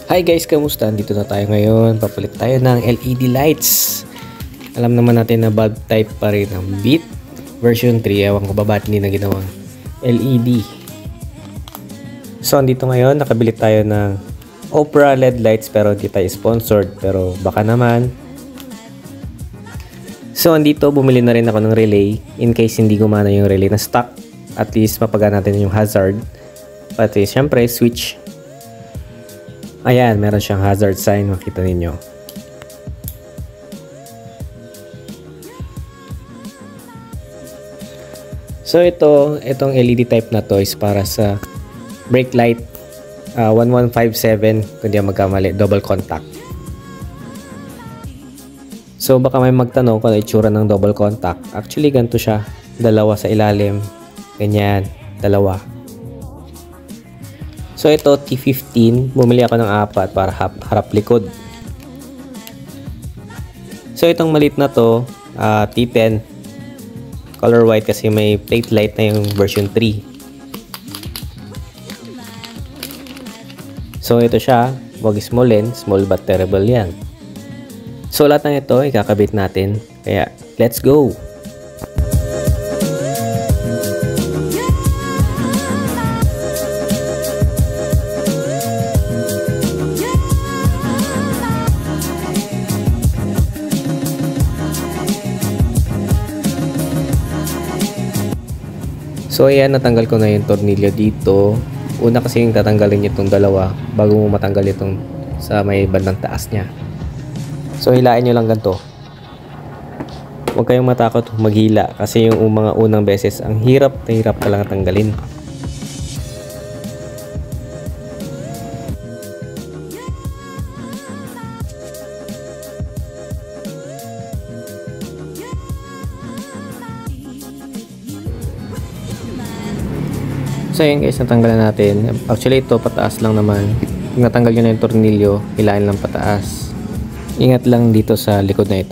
Hi guys, kamusta? Dito na tayo ngayon. Papalit tayo ng LED lights. Alam naman natin na bulb type pa rin ang Beat version 3. Ewan ko ba ba't hindi na ginawang LED. So, andito ngayon. Nakabili tayo ng Opera LED lights pero hindi tayo sponsored. Pero baka naman. So, andito bumili na rin ako ng relay. In case hindi gumana yung relay na stock. At least mapagaan natin yung hazard. Pati syempre switch. Ayan, meron siyang hazard sign, makita ninyo. So itong LED type na to is para sa brake light 1157, kung di magkamali, double contact. So baka may magtanong kung ano itsura ng double contact. Actually ganito siya, dalawa sa ilalim, ganyan, dalawa. So ito T15, bumili ako ng 4 para harap likod. So itong maliit na to T10 color white kasi may plate light na yung version 3. So ito siya, wag small but terrible yan. So lahat ng ito ikakabit natin, kaya let's go! So ayan, natanggal ko na yung tornilyo dito. Una kasi yung tatanggalin nyo itong dalawa bago mo matanggal itong sa may bandang taas nya. So hilain nyo lang ganito. Huwag kayong matakot maghila kasi yung mga unang beses ang hirap na hirap talaga tanggalin. So yun guys, natanggalan natin. Actually ito pataas lang naman. Kung natanggal nyo na yung tornilyo, hilain lang pataas. Ingat lang dito sa likod na ito.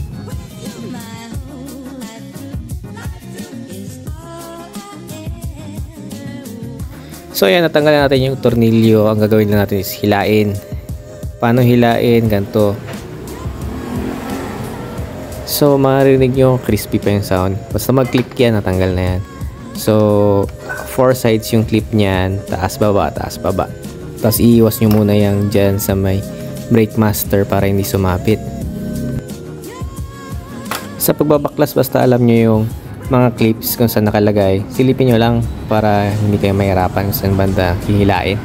So yan, natanggalan natin yung tornilyo. Ang gagawin na natin is hilain. Paano hilain? Ganito. So marinig nyo crispy pa yung sound. Basta mag-click yan, natanggal na yan. So 4 sides yung clip niyan, taas baba, taas baba. Tapos iiwas nyo muna yung dyan sa may brake master para hindi sumapit. Sa pagbabaklas, basta alam nyo yung mga clips kung saan nakalagay, silipin nyo lang para hindi kayo mahirapan kung saan banda hihilain.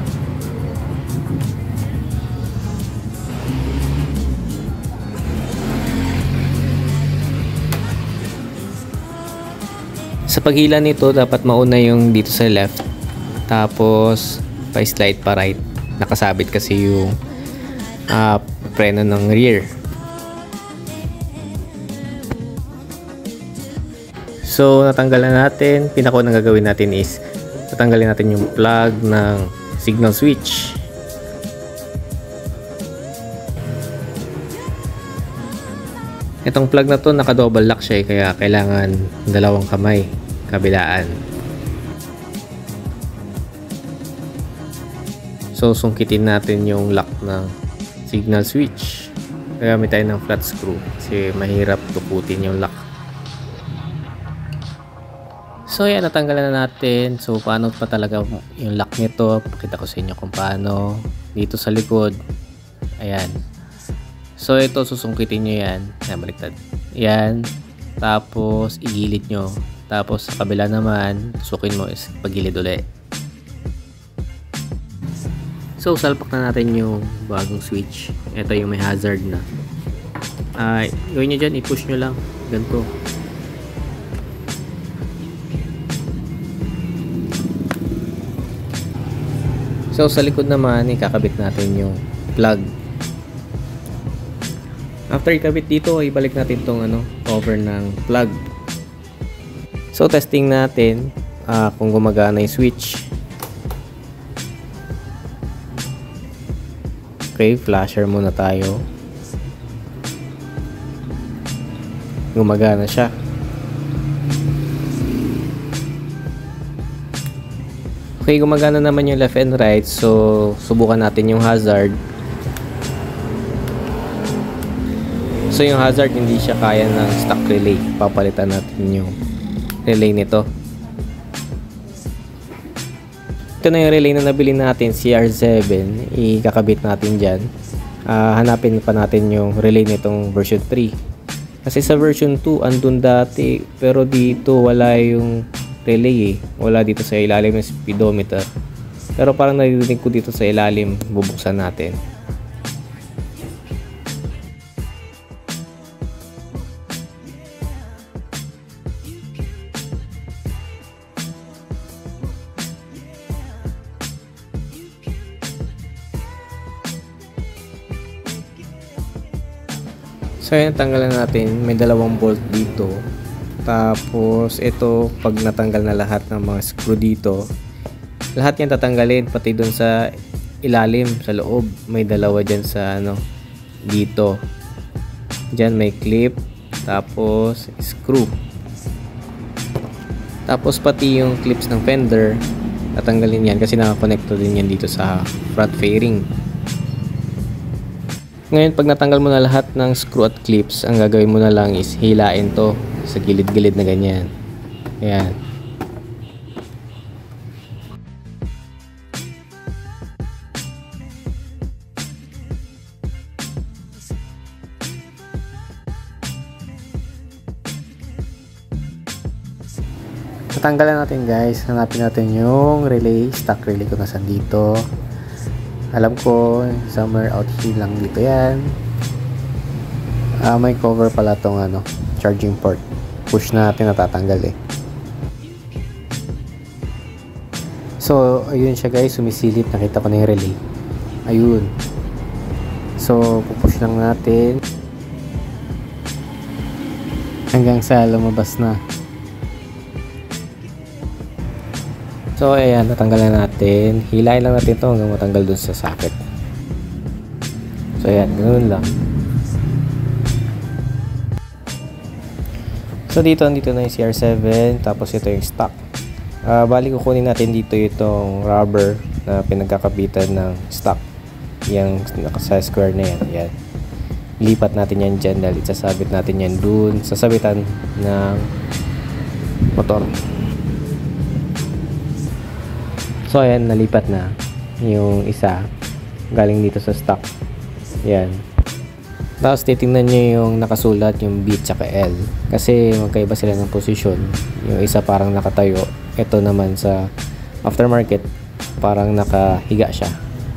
Sa paghila nito, dapat mauna yung dito sa left. Tapos, pa-slide pa right. Nakasabit kasi yung preno ng rear. So, natanggalan natin. Pinakaunang gagawin natin is tatanggalin natin yung plug ng signal switch. Itong plug na to naka-double lock siya kaya kailangan dalawang kamay kabilaan. So sungkitin natin yung lock ng signal switch. Gagamit tayo ng flat screw kasi mahirap tukutin yung lock. So yan, natanggalan na natin. So paano pa talaga yung lock nito? Pakita ko sa inyo kung paano. Dito sa likod. Ayan. So ito susungkitin nyo yan. Ayan, baliktad. Yan. Tapos igilid nyo. Tapos sa kabila naman, sukin mo is pagilid ulit. So salpak na natin yung bagong switch. Ito yung may hazard na. Gawin nyo dyan, i-push nyo lang. Ganito. So sa likod naman, ikakabit natin yung plug. After ikabit dito, ibalik natin tong cover ng plug. So testing natin kung gumagana yung switch. Okay, flasher muna tayo. Gumagana siya. Okay, gumagana naman yung left and right. So, subukan natin yung hazard. So, yung hazard hindi siya kaya ng stock relay. Papalitan natin yung relay nito. Ito na yung relay na nabili natin, CR7. Ikakabit natin dyan. Hanapin pa natin yung relay nitong version 3. Kasi sa version 2, andun dati. Pero dito, wala yung relay eh. Wala dito sa ilalim ng speedometer. Pero parang naririnig ko dito sa ilalim. Bubuksan natin. So yun, tanggalan natin. May dalawang bolt dito. Tapos ito, pag natanggal na lahat ng mga screw dito, lahat yan tatanggalin, pati dun sa ilalim, sa loob. May dalawa dyan sa dito. Dyan may clip, tapos screw. Tapos pati yung clips ng fender, tatanggalin yan kasi nakakonekto din yan dito sa front fairing. Ngayon, pag natanggal mo na lahat ng screw at clips, ang gagawin mo na lang is hilain to sa gilid-gilid na ganyan. Ayan. Natanggalan natin guys. Hanapin natin yung relay, stock relay kung nasan dito. Alam ko, somewhere out here lang dito yan. May cover pala tong charging port. Push natin, natatanggal eh. So, ayun siya guys, sumisilip. Nakita ko na yung relay. Ayun. So, pupush lang natin hanggang sa lumabas na. So, ayan, natanggalan natin. Hilahin lang natin ito hanggang matanggal dun sa socket. So, ayan, ganoon lang. So, dito na yung CR7. Tapos, ito yung stock. Bali, kukunin natin dito itong rubber na pinagkakabitan ng stock. Yung sa square na yan. Ayan. Lipat natin yan dyan dahil sasabit natin yan dun. Sasabitan ng motor. So ayan, nalipat na yung isa galing dito sa stock. Ayan. Tapos titingnan nyo yung nakasulat, yung B at L. Kasi magkaiba sila ng posisyon. Yung isa parang nakatayo. Ito naman sa aftermarket, parang nakahiga siya.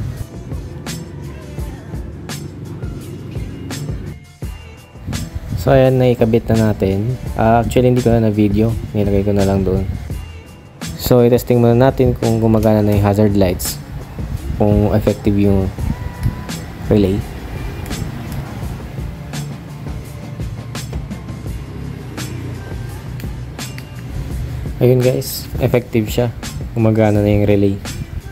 So ayan, naikabit na natin. Actually hindi ko na video. Nilagay ko na lang doon. So, i-testing muna natin kung gumagana na yung hazard lights. Kung effective yung relay. Ayun guys, effective siya. Gumagana na yung relay.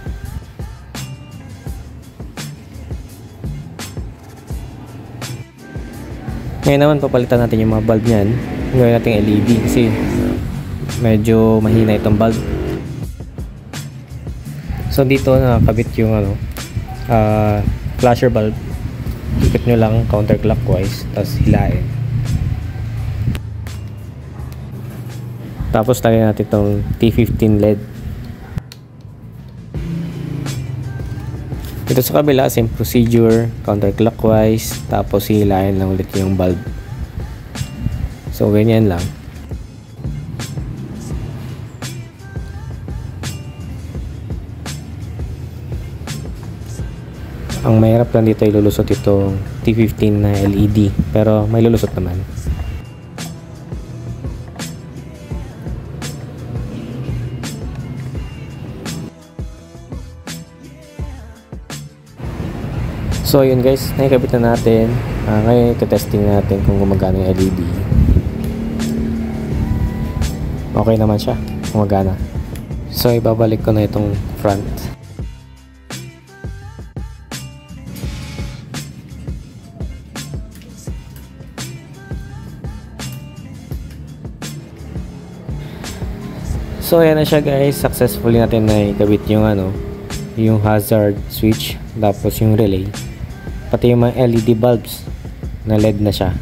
Ngayon naman, papalitan natin yung mga bulb niyan. Gawin natin LED kasi medyo mahina itong bulb. So dito nakakabit yung flasher bulb. Ikot nyo lang counterclockwise, tapos hilain. Tapos lagyan natin itong T15 LED. Dito sa kabila, same procedure, counterclockwise, tapos hilain lang ulit yung bulb. So ganyan lang. Ang mahirap lang dito ay lulusot itong T15 na LED, pero may lulusot naman. So yun guys, nakikabit na natin. Ngayon ito-testing natin kung gumagana yung LED. Okay naman siya, gumagana. So ibabalik ko na itong front. So ayan na siya guys, successfully natin na ikabit yung yung hazard switch, tapos yung relay, pati yung mga LED bulbs na LED na siya.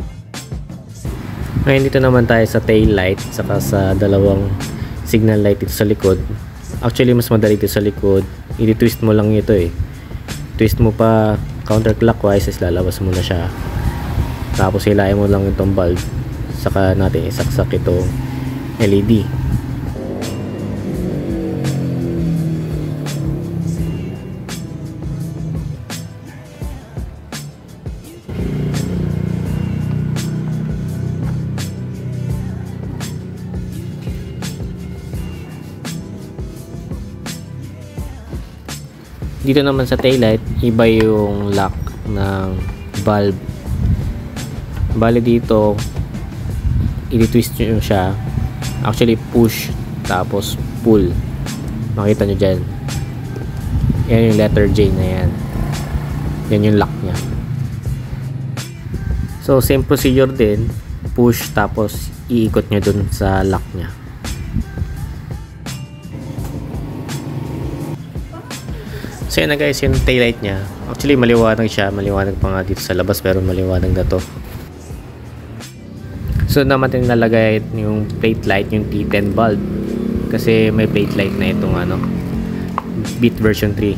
Ngayon dito naman tayo sa tail light saka sa dalawang signal light dito sa likod. Actually mas madali dito sa likod, i-twist mo lang ito twist mo pa counterclockwise, is lalabas mo na siya, tapos hilahin mo lang itong bulb, saka natin isaksak itong LED. Dito naman sa taillight, iba yung lock ng valve. Bali dito, i-twist nyo siya. Actually, push, tapos pull. Makita nyo dyan. Yan yung letter J na yan. Yan yung lock nya. So, same procedure din. Push, tapos iikot nyo dun sa lock nya. So yan na guys, yung taillight nya. Actually maliwanag siya, maliwanag pa nga dito sa labas, pero maliwanag na to. So naman natin nalagay yung plate light, yung T10 bulb, kasi may plate light na itong Beat version 3.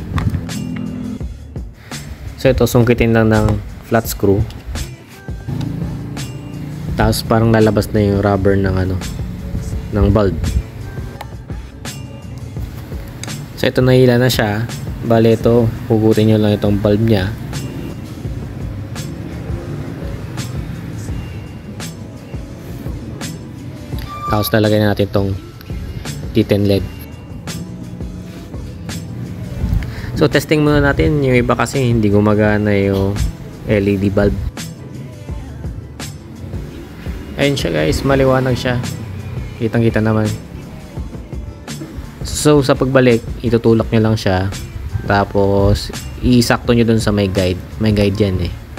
So ito, sungkitin lang ng flat screw, tapos parang lalabas na yung rubber ng ng bulb. So ito, nahila na siya. Bale ito, hugutin nyo lang itong bulb nya. Tapos lalagay na natin itong T10 LED. So testing muna natin. Yung iba kasi hindi gumagana yung LED bulb. Ayun siya guys, maliwanag siya. Kitang kita naman. So sa pagbalik, itutulak nyo lang siya, tapos isakto nyo dun sa may guide. May guide yan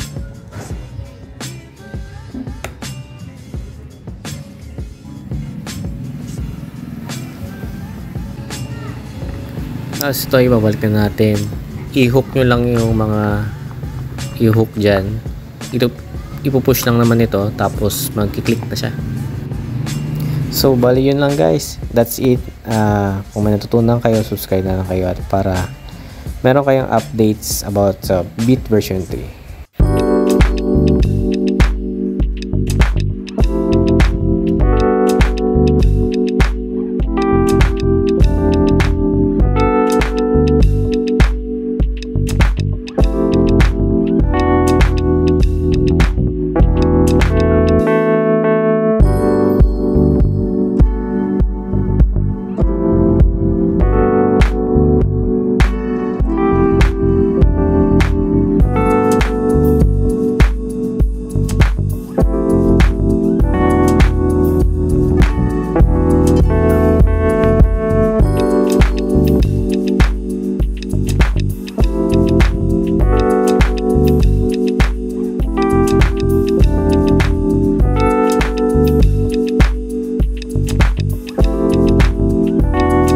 Tapos ito, ibabalik na natin. I-hook nyo lang yung mga i-hook dyan. Ito, ipupush lang naman ito, tapos magkiklik na siya. So bali yun lang guys, that's it. Kung may natutunan kayo, subscribe na lang kayo at para meron kayong updates about Beat version 3.